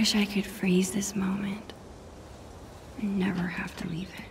wish I could freeze this moment and never have to leave it.